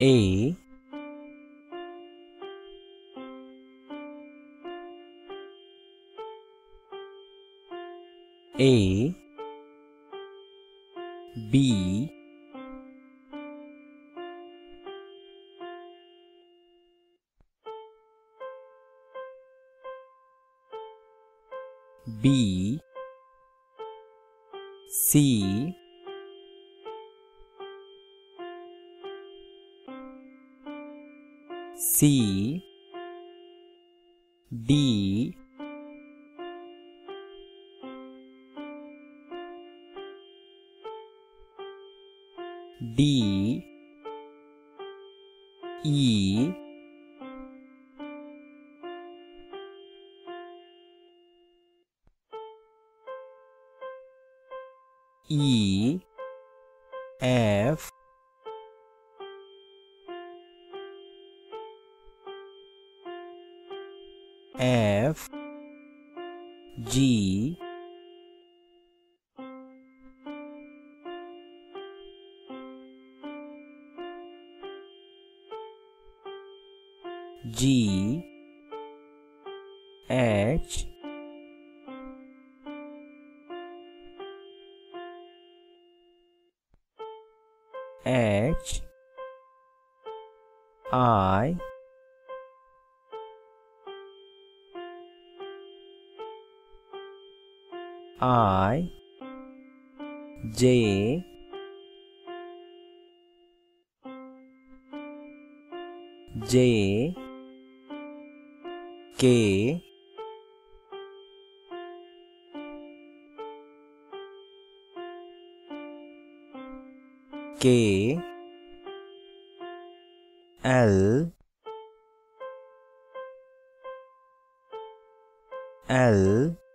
A A B B C C D D E E F F G G H H I J J K K L L